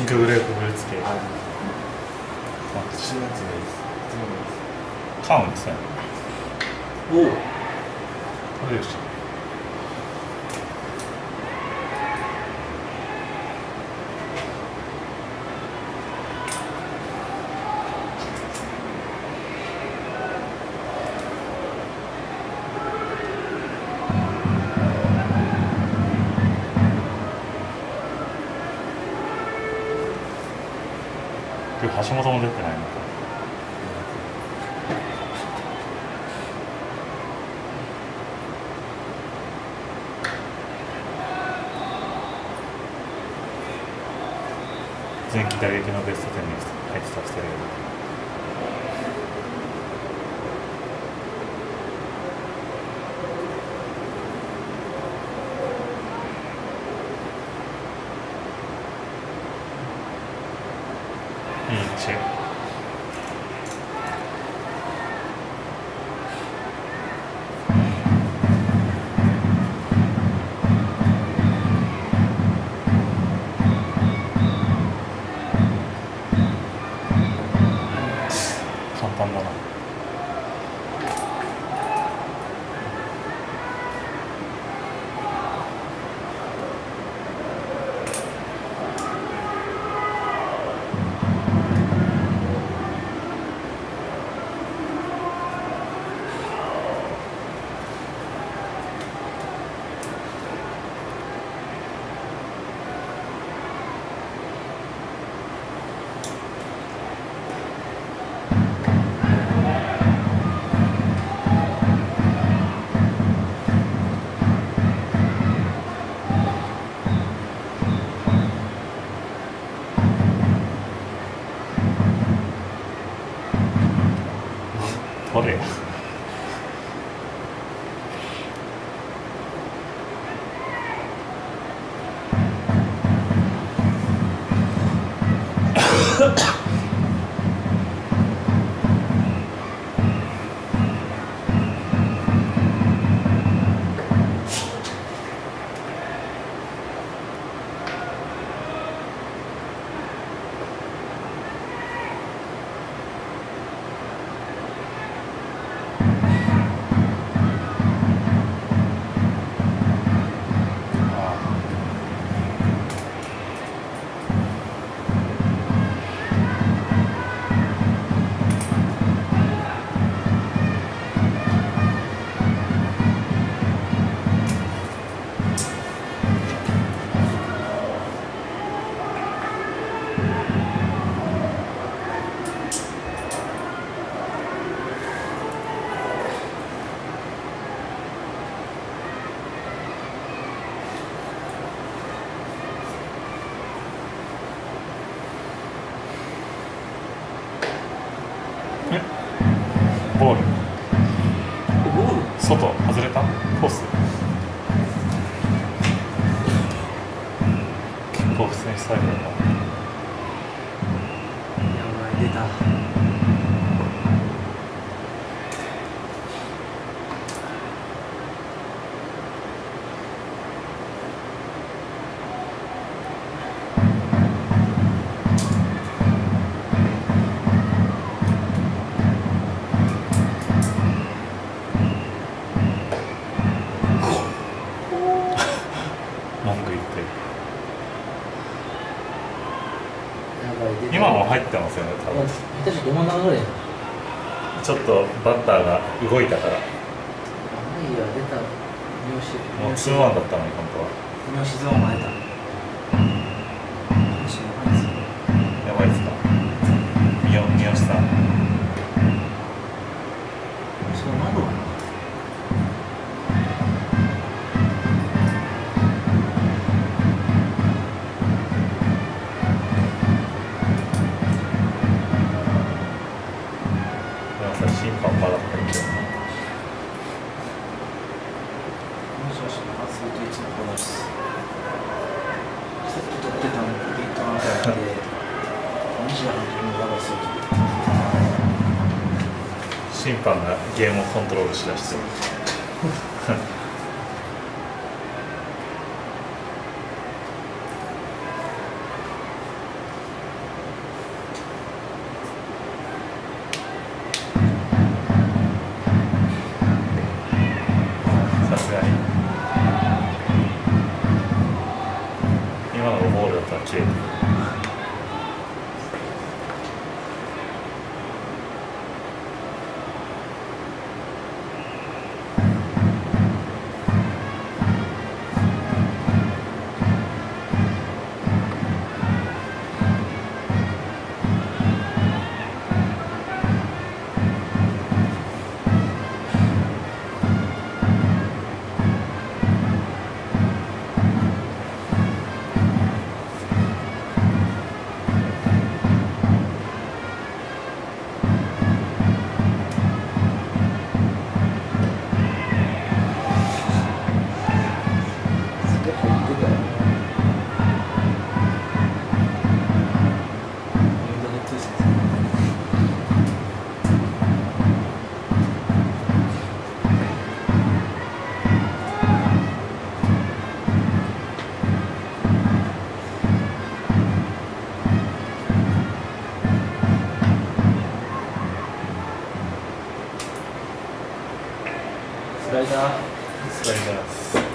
クブレーク振り付け。 あ、4月がいいです。 カウンですね。 おお。 これでした。今日橋本も出てないのか。前期打撃のベスト10に入ってたステレオ。いいチェ。簡単だな。取れや。ボール。外外れたコース。結構普通にスタイルだな。 やばい、出た。 文句言って。 やばい、出た。 今も入ってますよね、多分。 下手してど真ん中ぐらい。 ちょっとバッターが動いたから。 やばいや、出た。 もうツーワンだったのに、本当は。 三好ゾーンが出た。 やばいですか。三好さん。 そうなるわな。 審判まだ入ってる。 もしかして初めていつもこのさっき撮ってたのにビートアンサーで西田監督のやばそうと審判がゲームをコントロールしだしてる。 ち。 スライダー。 スライダー。